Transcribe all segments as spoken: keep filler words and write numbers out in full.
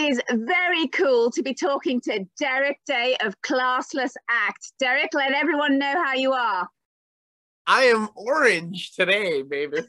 is very cool to be talking to Derek Day of Classless Act. Derek, let everyone know how you are. I am orange today, baby.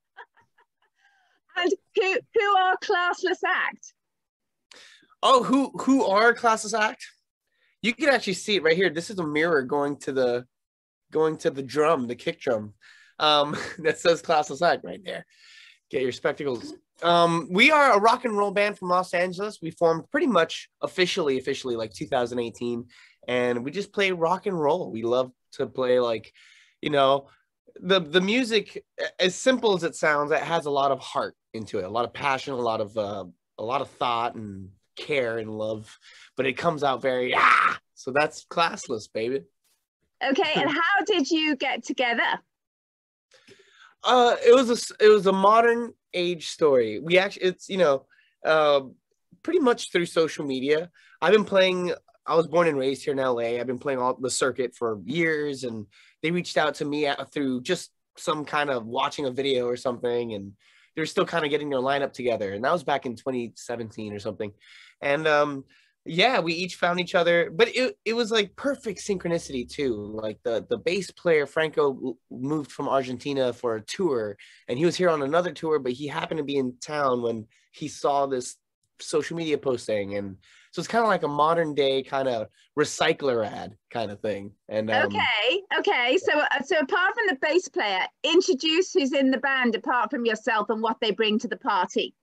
And who who are Classless Act? Oh, who who are Classless Act? You can actually see it right here. This is a mirror going to the going to the drum, the kick drum. Um, that says Classless Act right there. Get your spectacles. Um, we are a rock and roll band from Los Angeles. We formed pretty much officially, officially like two thousand eighteen, and we just play rock and roll. We love to play like, you know, the the music, as simple as it sounds, it has a lot of heart into it, a lot of passion, a lot of uh, a lot of thought and care and love, but it comes out very ah. So that's Classless, baby. Okay, and how did you get together? Uh, it was a it was a modern age story. We actually, it's, you know, uh, pretty much through social media. I've been playing. I was born and raised here in L A. I've been playing all the circuit for years, and they reached out to me at, through just some kind of watching a video or something, and they're still kind of getting their lineup together. And that was back in twenty seventeen or something. And um, yeah, we each found each other, but it it was like perfect synchronicity too. Like the the bass player Franco moved from Argentina for a tour, and he was here on another tour, but he happened to be in town when he saw this social media posting, and so it's kind of like a modern day kind of recycler ad kind of thing. And um, okay, okay. So uh, so apart from the bass player, introduce who's in the band apart from yourself and what they bring to the party.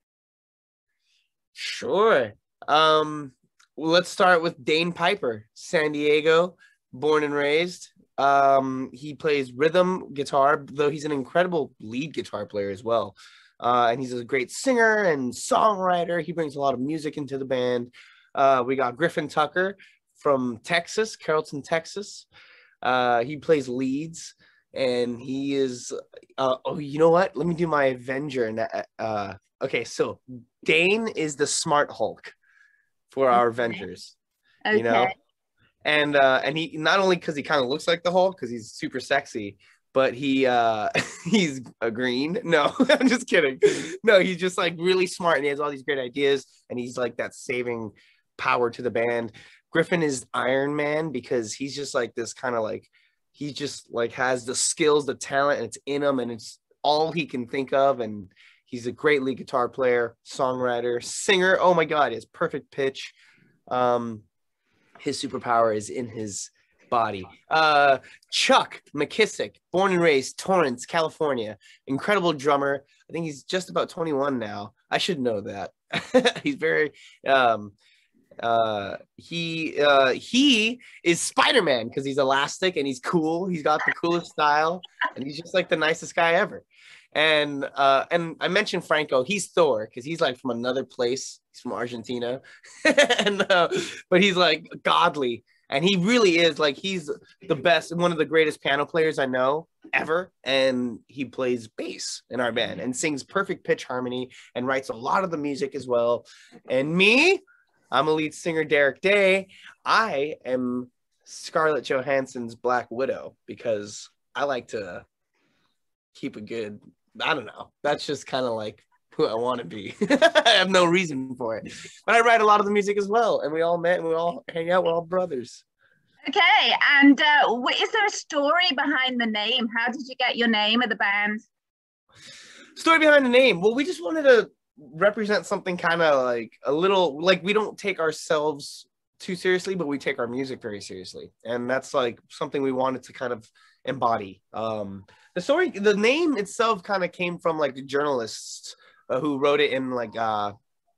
Sure. Um. Well, let's start with Dane Piper, San Diego, born and raised. Um, he plays rhythm guitar, though he's an incredible lead guitar player as well. Uh, and he's a great singer and songwriter. He brings a lot of music into the band. Uh, we got Griffin Tucker from Texas, Carrollton, Texas. Uh, he plays leads, and he is, uh, oh, you know what? Let me do my Avenger. Uh, okay, so Dane is the smart Hulk for our Avengers, okay. You know, and uh, and he not only because he kind of looks like the Hulk because he's super sexy, but he uh, he's a green. No, I'm just kidding. No, he's just like really smart, and he has all these great ideas, and he's like that saving power to the band. Griffin is Iron Man because he's just like this kind of like he just like has the skills, the talent, and it's in him, and it's all he can think of, and he's a great lead guitar player, songwriter, singer. Oh my God, he has perfect pitch. Um, his superpower is in his body. Uh, Chuck McKissick, born and raised Torrance, California. Incredible drummer. I think he's just about twenty-one now. I should know that. He's very, um, uh, he, uh, he is Spider-Man because he's elastic and he's cool. He's got the coolest style, and he's just like the nicest guy ever. And uh and I mentioned Franco, he's Thor because he's like from another place. He's from Argentina. and uh, but he's like godly, and he really is like he's the best, one of the greatest piano players I know ever. And he plays bass in our band and sings perfect pitch harmony and writes a lot of the music as well. And me, I'm a lead singer, Derek Day. I am Scarlett Johansson's Black Widow because I like to keep a good, I don't know. That's just kind of like who I want to be. I have no reason for it. But I write a lot of the music as well. And we all met and we all hang out. We're all brothers. Okay. And uh, is there a story behind the name? How did you get your name of the band? Story behind the name. Well, we just wanted to represent something kind of like a little, like we don't take ourselves too seriously, but we take our music very seriously. And that's like something we wanted to kind of embody. Um, the story, the name itself kind of came from like the journalists uh, who wrote it in like, uh,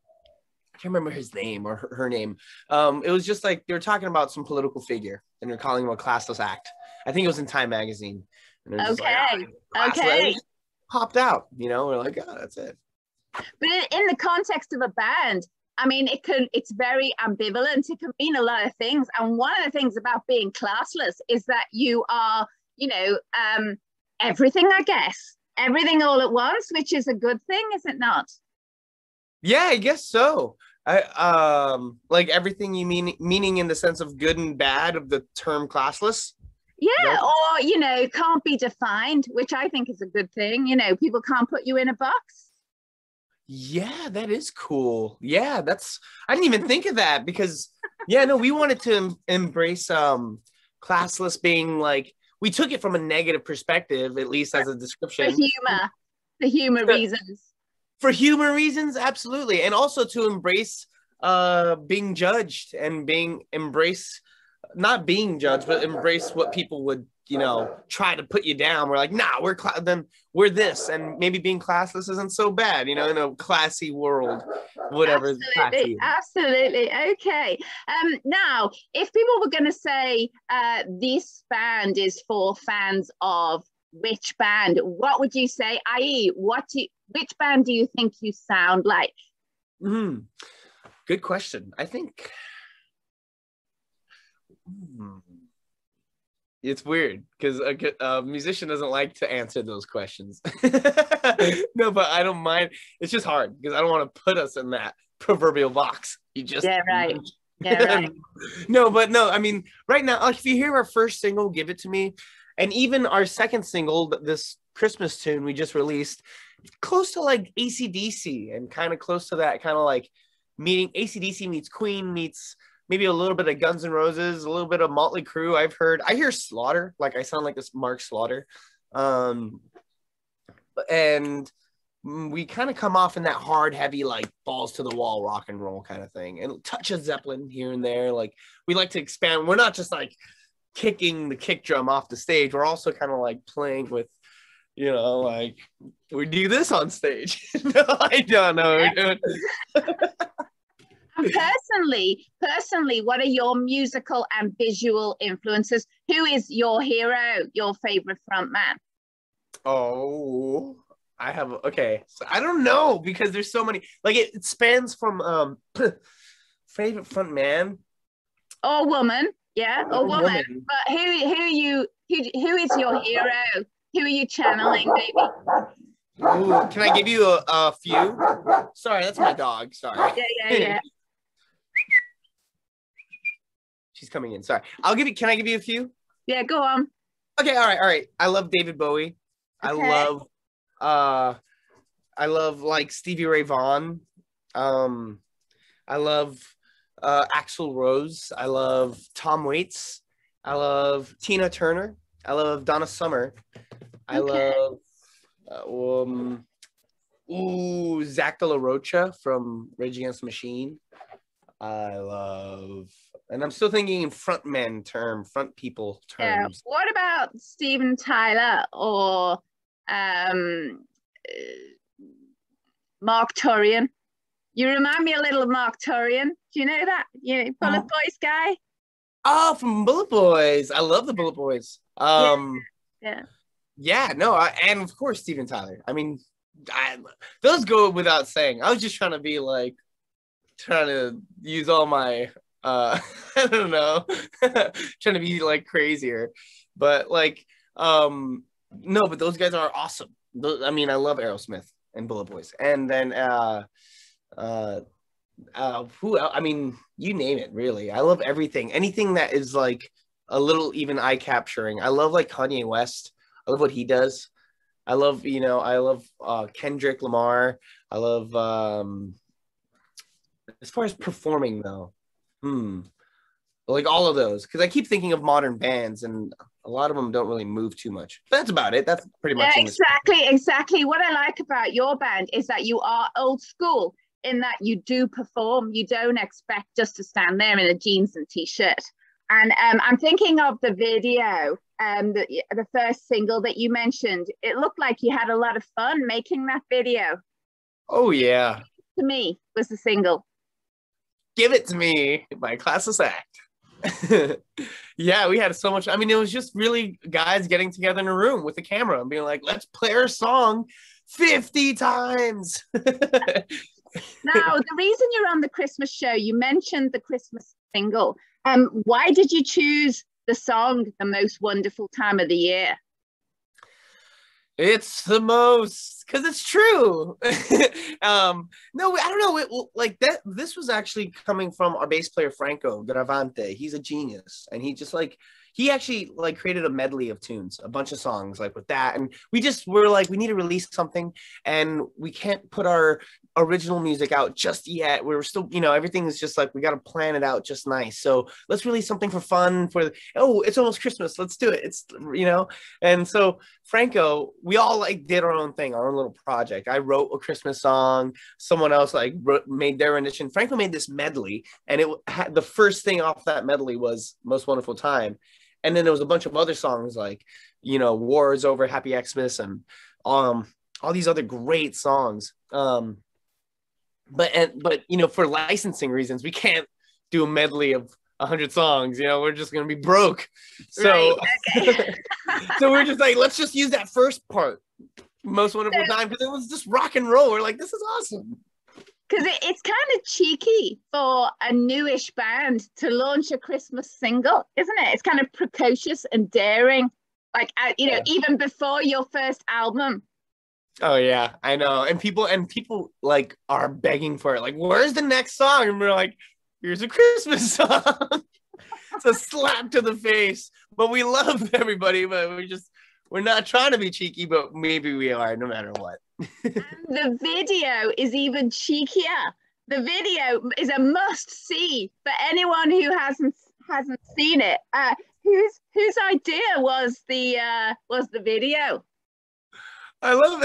I can't remember his name or her, her name. Um, it was just like, they were talking about some political figure and they're calling him a classless act. I think it was in Time Magazine. And it was okay. Like, oh, okay. It popped out, you know, we're like, oh, that's it. But in, in the context of a band, I mean, it can, it's very ambivalent. It can mean a lot of things. And one of the things about being classless is that you are, you know, um, everything, I guess, everything all at once, which is a good thing, is it not? Yeah, I guess so. I um like everything you mean, meaning in the sense of good and bad of the term classless. Yeah, or, you know, can't be defined, which I think is a good thing. You know, people can't put you in a box. Yeah, that is cool. Yeah, that's I didn't even think of that because yeah, no, we wanted to em- embrace um classless being like we took it from a negative perspective, at least as a For description. humor, for humor For, reasons. for humor reasons, absolutely. And also to embrace uh being judged and being embrace not being judged, but embrace what people would, you know, try to put you down. We're like, nah, we're cla- then we're this, and maybe being classless isn't so bad, you know, in a classy world, whatever Absolutely, classy. absolutely. Okay. Um, now, if people were going to say uh, this band is for fans of which band, what would you say? that is, what do you, which band do you think you sound like? Mm, good question. I think hmm, it's weird because a, a musician doesn't like to answer those questions. No, but I don't mind. It's just hard because I don't want to put us in that proverbial box. You just Yeah, right. Yeah, right. no, but no. I mean, right now, if you hear our first single, "Give It to Me," and even our second single, this Christmas tune we just released, close to like A C D C and kind of close to that, kind of like meeting A C D C meets Queen meets maybe a little bit of Guns N' Roses, a little bit of Motley Crue. I've heard, I hear Slaughter, like I sound like this Mark Slaughter. Um, and we kind of come off in that hard, heavy, like balls to the wall rock and roll kind of thing, and touch of Zeppelin here and there. Like we like to expand. We're not just like kicking the kick drum off the stage. We're also kind of like playing with, you know, like we do this on stage. No, I don't know. We're doing. And personally, personally, what are your musical and visual influences? Who is your hero, your favorite frontman? Oh, I have okay. So I don't know because there's so many. Like it, it spans from um favorite front man Or woman, yeah, or or woman. woman. But who who you who who is your hero? Who are you channeling, maybe? Ooh, can I give you a, a few? Sorry, that's my dog. Sorry. Yeah, yeah, yeah. She's coming in. Sorry. I'll give you. Can I give you a few? Yeah, go on. Okay. All right. All right. I love David Bowie. I Okay. love. Uh, I love like Stevie Ray Vaughan. Um, I love uh, Axl Rose. I love Tom Waits. I love Tina Turner. I love Donna Summer. I Okay. love uh, um, ooh Zach De La Rocha from Rage Against the Machine. I love, and I'm still thinking in frontman term, front people Yeah. terms. What about Steven Tyler or um, uh, Mark Turian? You remind me a little of Mark Turian. Do you know that? You know, Bullet Boys guy? Oh, from Bullet Boys. I love the Bullet Boys. Yeah, Um, yeah. yeah, no, I, and of course Steven Tyler. I mean, I, those go without saying. I was just trying to be like, trying to use all my, uh, I don't know, trying to be like crazier, but like, um, no, but those guys are awesome. I mean, I love Aerosmith and Bullet Boys, and then, uh, uh, uh, who else? I mean, you name it, really. I love everything. Anything that is like a little even eye capturing. I love like Kanye West. I love what he does. I love, you know, I love uh, Kendrick Lamar. I love, um, as far as performing though, hmm, like all of those. Because I keep thinking of modern bands, and a lot of them don't really move too much. But that's about it. That's pretty Yeah, much in this. exactly, exactly. What I like about your band is that you are old school in that you do perform. You don't expect just to stand there in a jeans and t-shirt. And um, I'm thinking of the video, um, the, the first single that you mentioned. It looked like you had a lot of fun making that video. Oh yeah, To me, was the single. Give It to Me by Classless Act. Yeah, we had so much. I mean, it was just really guys getting together in a room with a camera and being like, let's play our song fifty times. Now, the reason you're on the Christmas show, you mentioned the Christmas single. Um, why did you choose the song "The Most Wonderful Time of the Year"? It's the most, because it's true. um, no, I don't know. It, like that. This was actually coming from our bass player Franco Gravante. He's a genius, and he just like he actually like created a medley of tunes, a bunch of songs like with that. And we just were like, we need to release something, and we can't put our original music out just yet. We're still, you know, everything is just like, we got to plan it out just nice. So let's release something for fun for, the, oh, it's almost Christmas. Let's do it. It's, you know, and so Franco, we all like did our own thing, our own little project. I wrote a Christmas song. Someone else like wrote, made their rendition. Franco made this medley, and it had the first thing off that medley was Most Wonderful Time. And then there was a bunch of other songs like, you know, War is Over, Happy Xmas, and um, all these other great songs. Um, but, and, but, you know, for licensing reasons, we can't do a medley of a hundred songs, you know, we're just going to be broke. So, right, okay. So we're just like, let's just use that first part, Most Wonderful Time, because it was just rock and roll. We're like, this is awesome. Because it, it's kind of cheeky for a newish band to launch a Christmas single, isn't it? It's kind of precocious and daring, like, uh, you know, yeah. even before your first album. Oh yeah, I know. And people and people like are begging for it. Like, where's the next song? And we're like, here's a Christmas song. It's a slap to the face. But we love everybody, but we just we're not trying to be cheeky, but maybe we are, no matter what. And the video is even cheekier. The video is a must see for anyone who hasn't hasn't seen it. Uh, whose whose idea was the uh, was the video? I love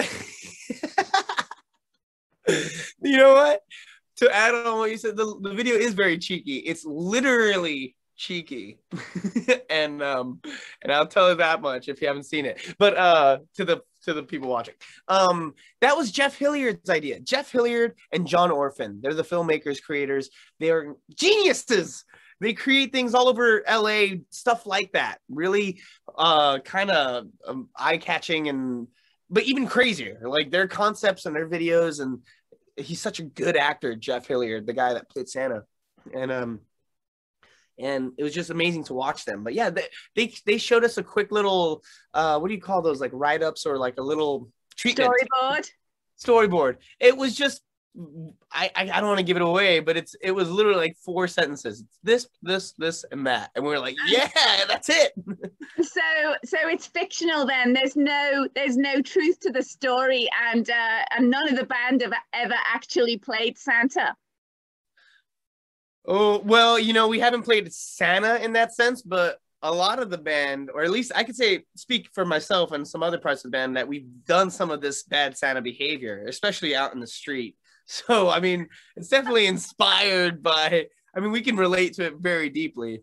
it. You know what? To add on what you said, the, the video is very cheeky. It's literally cheeky. and um and I'll tell you that much if you haven't seen it. But uh to the to the people watching. Um that was Jeff Hilliard's idea. Jeff Hilliard and John Orphan. They're the filmmakers, creators. They're geniuses. They create things all over L A, stuff like that. Really uh kind of um, eye-catching and but even crazier. Like their concepts and their videos, and he's such a good actor, Jeff Hilliard, the guy that played Santa. And um and it was just amazing to watch them. But yeah, they they, they showed us a quick little uh what do you call those, like write-ups or like a little treatment storyboard storyboard It was just I, I I don't want to give it away, but it's it was literally like four sentences. It's this, this, this, and that, and we were like, yeah, that's it. So so it's fictional then. There's no there's no truth to the story, and uh, and none of the band have ever actually played Santa. Oh well, you know, we haven't played Santa in that sense, but a lot of the band, or at least I could say, speak for myself and some other parts of the band, that we've done some of this bad Santa behavior, especially out in the street. So, I mean, it's definitely inspired by, I mean, we can relate to it very deeply.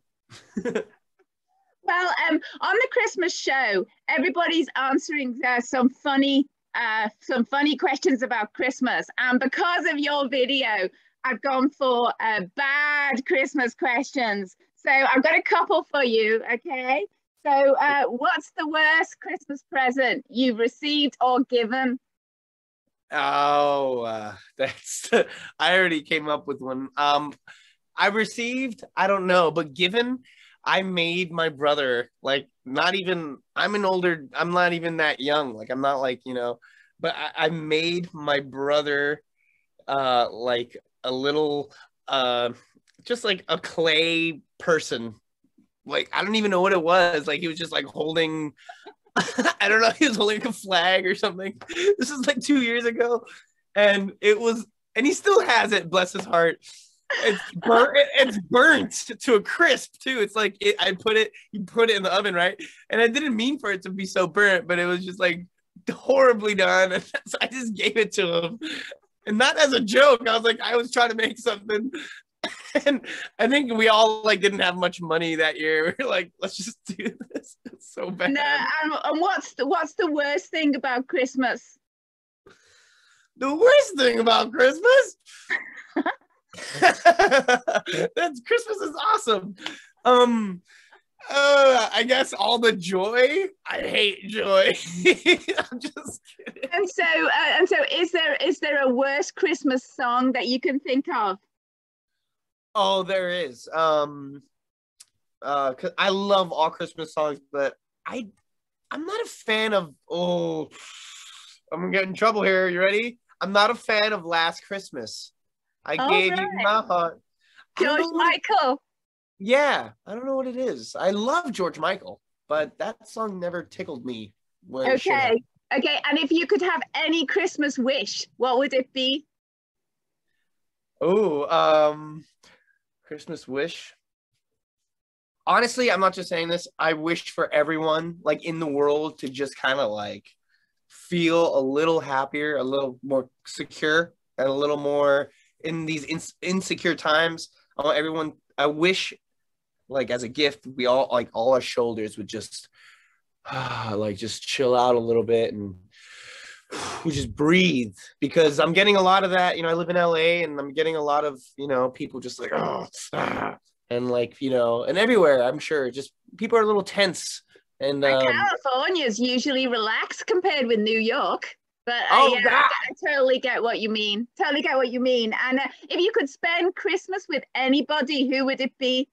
Well, um, on the Christmas show, everybody's answering uh, some funny, uh, some funny questions about Christmas. And because of your video, I've gone for uh, bad Christmas questions. So I've got a couple for you, okay? So uh, what's the worst Christmas present you've received or given? Oh, uh, that's, I already came up with one. Um, I received, I don't know, but given, I made my brother, like, not even, I'm an older, I'm not even that young. Like, I'm not like, you know, but I, I made my brother, uh, like a little, uh, just like a clay person. Like, I don't even know what it was. Like, he was just like holding, I don't know, he was holding a flag or something. This is like two years ago. And it was, and he still has it, bless his heart. It's burnt, it's burnt to a crisp too. It's like, it, I put it, you put it in the oven, right? And I didn't mean for it to be so burnt, but it was just like horribly done. And so I just gave it to him. And not as a joke. I was like, I was trying to make something. And I think we all like didn't have much money that year. We were like, let's just do this. It's so bad. No, and, and what's the what's the worst thing about Christmas? The worst thing about Christmas? That's Christmas is awesome. Um uh I guess all the joy. I hate joy. I'm just kidding. And so uh, and so is there is there a worse Christmas song that you can think of? Oh, there is. Um, uh, cause I love all Christmas songs, but I, I'm not a fan of. Oh, I'm gonna get in trouble here. You ready? I'm not a fan of Last Christmas. I All gave right. you my heart. George Michael. It, yeah, I don't know what it is. I love George Michael, but that song never tickled me. Okay, okay. And if you could have any Christmas wish, what would it be? Oh, um, Christmas wish. Honestly, I'm not just saying this. I wish for everyone like in the world to just kind of like feel a little happier, a little more secure, and a little more in these in- insecure times. I want everyone. I wish, like as a gift, we all like all our shoulders would just uh, like just chill out a little bit and we just breathe because I'm getting a lot of that. You know, I live in L A and I'm getting a lot of, you know, people just like, oh, ah, and like, you know, and everywhere, I'm sure just people are a little tense. And, And um, California is usually relaxed compared with New York. But uh, oh, yeah, I, God. I totally get what you mean. Totally get what you mean. And uh, if you could spend Christmas with anybody, who would it be?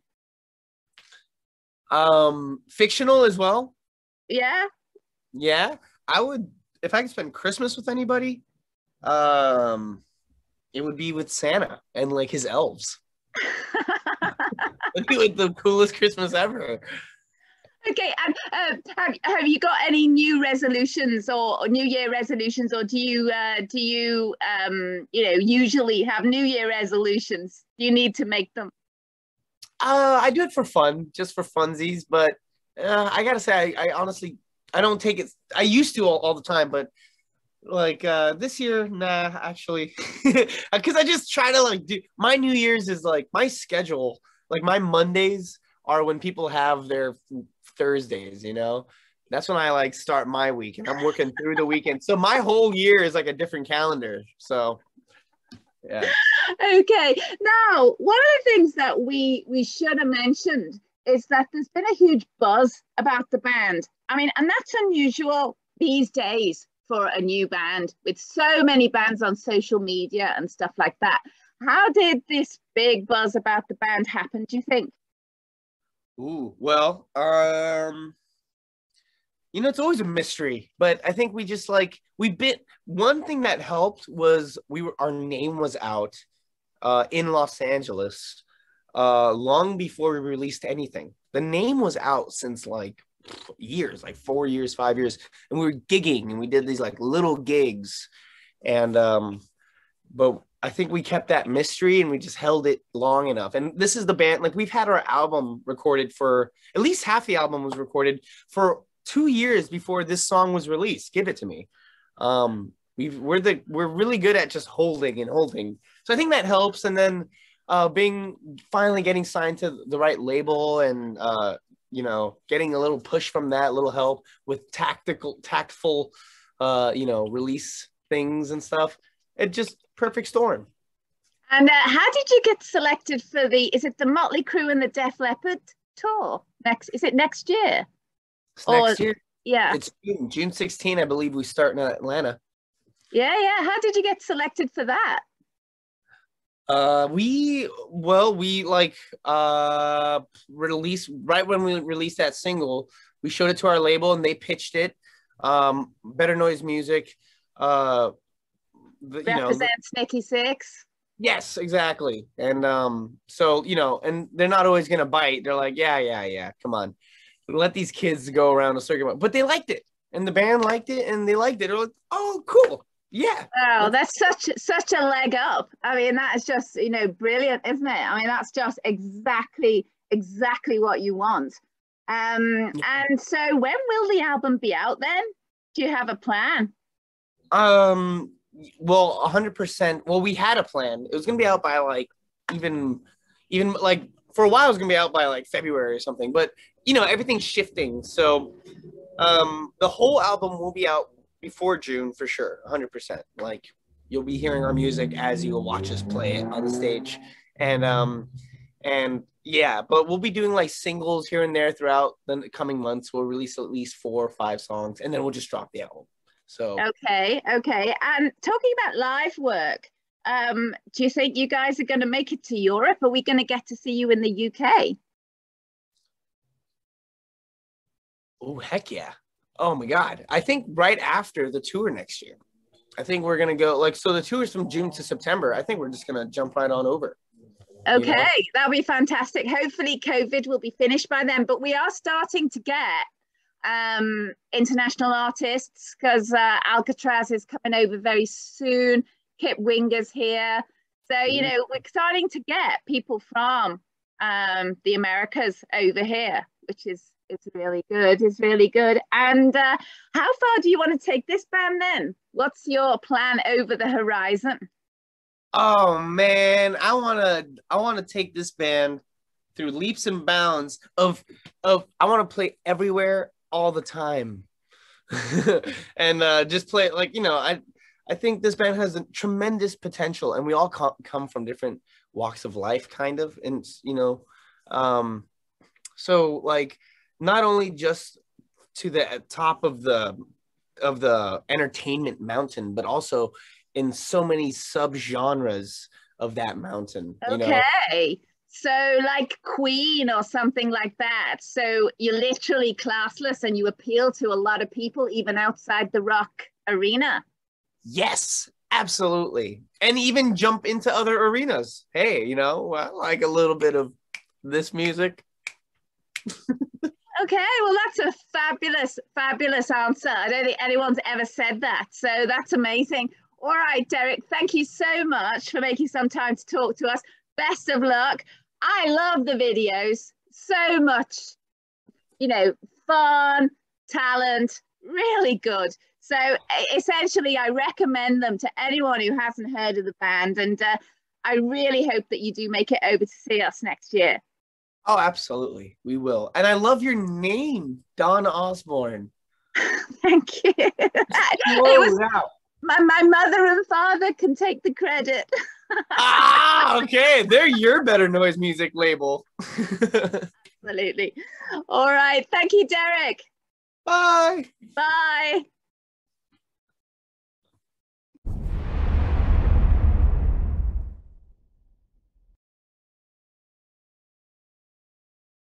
Um, fictional as well. Yeah. Yeah. I would, if I could spend Christmas with anybody, um, it would be with Santa and like his elves. It'd be like the coolest Christmas ever. Okay, and uh, have have you got any new resolutions or, or New Year resolutions, or do you uh, do you um, you know usually have New Year resolutions? Do you need to make them? Uh, I do it for fun, just for funsies. But uh, I gotta say, I, I honestly, I don't take it. I used to all, all the time, but like uh, this year, nah, actually, because I just try to like do my New Year's is like my schedule. Like my Mondays are when people have their Thursdays. You know, that's when I like start my week, and I'm working through the weekend. So my whole year is like a different calendar. So yeah. Okay, now one of the things that we we should have mentioned is that there's been a huge buzz about the band. I mean, and that's unusual these days for a new band with so many bands on social media and stuff like that. How did this big buzz about the band happen, do you think? Ooh, well, um, you know, it's always a mystery, but I think we just like we bit one thing that helped was we were our name was out uh in Los Angeles uh long before we released anything. The name was out since like years, like four years, five years, and we were gigging and we did these like little gigs and um but I think we kept that mystery and we just held it long enough. And this is the band, like we've had our album recorded for at least half the album was recorded for two years before this song was released. Give it to me. Um, we've we're the we're really good at just holding and holding. So I think that helps. And then uh, being finally getting signed to the right label and uh, you know getting a little push from that, little help with tactical, tactful, uh, you know, release things and stuff. It just perfect storm. And uh, how did you get selected for the, is it the Motley Crue and the Def Leppard tour? Next, is it next year? It's Or, next year. yeah. It's June, June sixteenth, I believe we start in Atlanta. Yeah, yeah. How did you get selected for that? Uh, we well, we like uh released right when we released that single. We showed it to our label and they pitched it. Um, Better Noise Music. Uh, the, you know, the, Represents Nikki Six. yes, exactly. And um, so you know, and they're not always gonna bite. They're like, yeah, yeah, yeah. Come on, let these kids go around a circuit. But they liked it, and the band liked it, and they liked it. They're like, oh, cool. Yeah. Oh, that's such such a leg up. I mean, that is just, you know, brilliant, isn't it? I mean, that's just exactly exactly what you want. Um, and so when will the album be out then? Do you have a plan? Um, well, a hundred percent. Well, we had a plan. It was gonna be out by like even, even like for a while, it was gonna be out by like February or something. But you know, everything's shifting. So, um, the whole album will be out before June for sure, a hundred percent. Like you'll be hearing our music as you will watch us play it on the stage, and um, and yeah, but we'll be doing like singles here and there throughout the coming months. We'll release at least four or five songs, and then we'll just drop the album. So Okay, okay. And talking about live work, um, do you think you guys are going to make it to Europe? Are we going to get to see you in the U K? oh, heck yeah. Oh my God. I think right after the tour next year. I think we're gonna go like so the tour is from June to September. I think we're just gonna jump right on over. You Okay, know? that'll be fantastic. Hopefully COVID will be finished by then, but we are starting to get um, international artists because uh, Alcatraz is coming over very soon. Kip Winger's here. So, you know, we're starting to get people from um, the Americas over here, which is it's really good. It's really good. And uh, how far do you want to take this band then? What's your plan over the horizon? Oh man, I wanna I wanna take this band through leaps and bounds of of I want to play everywhere all the time. And uh, just play like, you know, I I think this band has a tremendous potential, and we all co- come from different walks of life, kind of, and you know, um, so like not only just to the top of the of the entertainment mountain, but also in so many subgenres of that mountain. You know, Okay. So like Queen or something like that. So you're literally classless and you appeal to a lot of people even outside the rock arena. yes, absolutely, and even jump into other arenas. Hey, you know, I like a little bit of this music. Okay, well, that's a fabulous, fabulous answer. I don't think anyone's ever said that. So that's amazing. All right, Derek, thank you so much for making some time to talk to us. Best of luck. I love the videos so much, you know, fun, talent, really good. So essentially, I recommend them to anyone who hasn't heard of the band. And uh, I really hope that you do make it over to see us next year. Oh, absolutely. We will. And I love your name, Don Osborne. Thank you. It was my, my mother and father can take the credit. Ah, okay. They're your Better Noise Music label. Absolutely. All right. Thank you, Derek. Bye. Bye.